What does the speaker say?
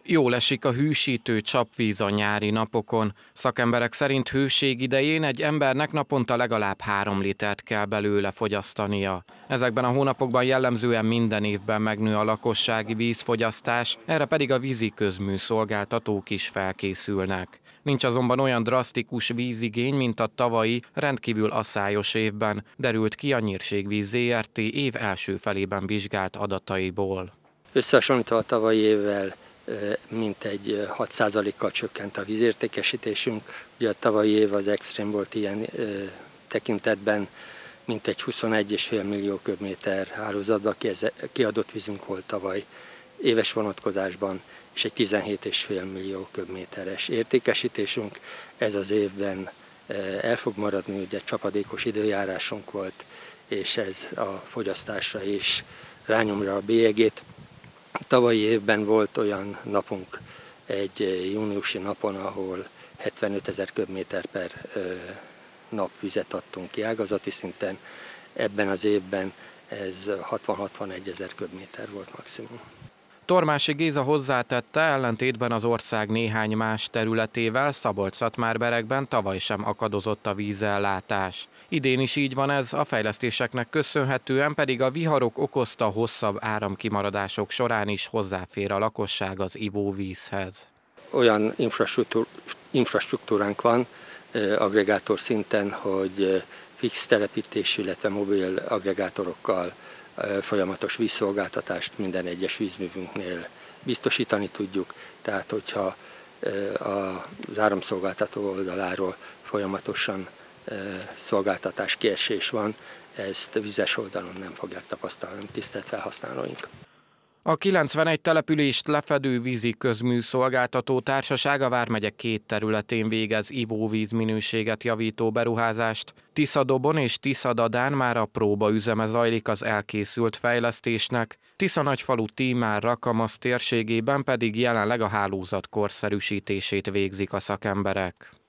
Jól esik a hűsítő csapvíz a nyári napokon. Szakemberek szerint hőség idején egy embernek naponta legalább 3 litert kell belőle fogyasztania. Ezekben a hónapokban jellemzően minden évben megnő a lakossági vízfogyasztás, erre pedig a vízi közműszolgáltatók is felkészülnek. Nincs azonban olyan drasztikus vízigény, mint a tavalyi, rendkívül asszályos évben, derült ki a Nyírségvíz Zrt. Év első felében vizsgált adataiból. Összehasonlítva a tavalyi évvel mintegy 6%-kal csökkent a vízértékesítésünk. Ugye a tavalyi év az extrém volt ilyen tekintetben, mintegy 21,5 millió köbméter hálózatba kiadott vízünk volt tavaly éves vonatkozásban, és egy 17,5 millió köbméteres értékesítésünk. Ez az évben el fog maradni, ugye csapadékos időjárásunk volt, és ez a fogyasztásra is rányomja a bélyegét. Tavalyi évben volt olyan napunk, egy júniusi napon, ahol 75 000 köbméter per nap vizet adtunk ki ágazati szinten. Ebben az évben ez 60-61 000 köbméter volt maximum. Tormási Géza hozzátette, ellentétben az ország néhány más területével Szabolcs-Szatmár-Berekben tavaly sem akadozott a vízellátás. Idén is így van ez, a fejlesztéseknek köszönhetően pedig a viharok okozta hosszabb áramkimaradások során is hozzáfér a lakosság az ivóvízhez. Olyan infrastruktúránk van aggregátor szinten, hogy fix telepítésű, illetve mobil aggregátorokkal folyamatos vízszolgáltatást minden egyes vízművünknél biztosítani tudjuk. Tehát, hogyha az áramszolgáltató oldaláról folyamatosan szolgáltatás kiesés van, ezt vizes oldalon nem fogják tapasztalni tisztelt felhasználóink. A 91 települést lefedő vízi közműszolgáltató társaság a vármegye 2 területén végez ivóvíz minőséget javító beruházást. Tiszadobon és Tiszadadán már a próbaüzeme zajlik az elkészült fejlesztésnek, Tiszanagyfalu Tímár-Rakamasz térségében pedig jelenleg a hálózat korszerűsítését végzik a szakemberek.